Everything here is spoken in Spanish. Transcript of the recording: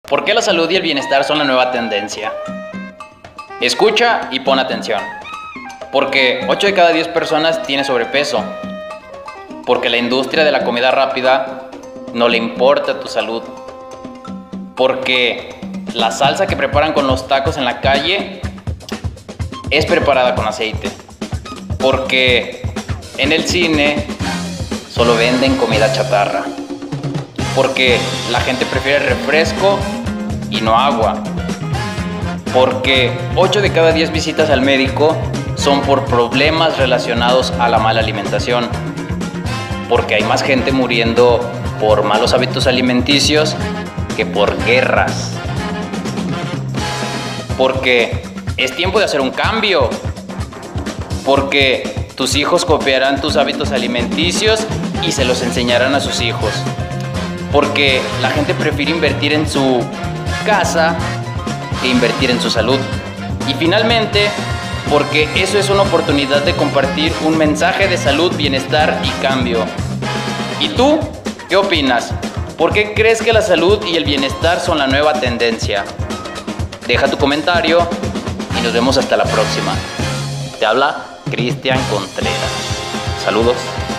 ¿Por qué la salud y el bienestar son la nueva tendencia? Escucha y pon atención. Porque 8 de cada 10 personas tiene sobrepeso. Porque la industria de la comida rápida no le importa tu salud. Porque la salsa que preparan con los tacos en la calle es preparada con aceite. Porque en el cine solo venden comida chatarra. Porque la gente prefiere refresco y no agua. Porque 8 de cada 10 visitas al médico son por problemas relacionados a la mala alimentación. Porque hay más gente muriendo por malos hábitos alimenticios que por guerras. Porque es tiempo de hacer un cambio. Porque tus hijos copiarán tus hábitos alimenticios y se los enseñarán a sus hijos. Porque la gente prefiere invertir en su casa que invertir en su salud. Y finalmente, porque eso es una oportunidad de compartir un mensaje de salud, bienestar y cambio. ¿Y tú? ¿Qué opinas? ¿Por qué crees que la salud y el bienestar son la nueva tendencia? Deja tu comentario y nos vemos hasta la próxima. Te habla Cristian Contreras. Saludos.